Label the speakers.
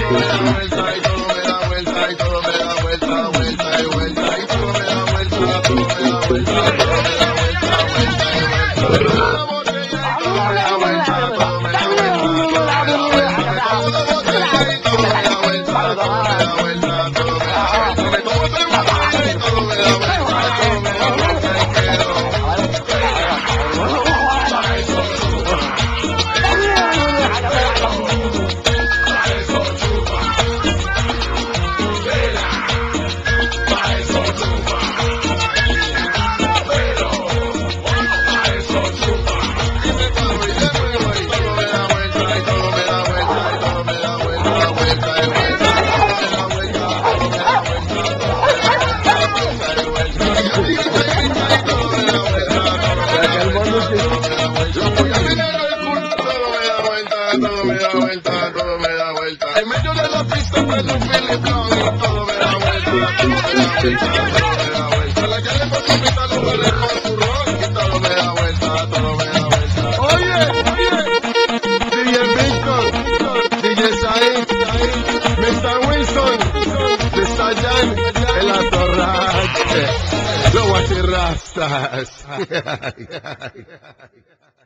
Speaker 1: Todo me da vuelta, todo me da vuelta. En medio de la pista prendo un Philip Brown y todo me da vuelta, todo me da vuelta, todo me da vuelta. La calle por capital lo huele con su rock y todo me da vuelta, todo me da vuelta. Oye, DJ Víctor, DJ Said, Mr. Wilson, Mr. Jan, el atorrache, los guachirrastas.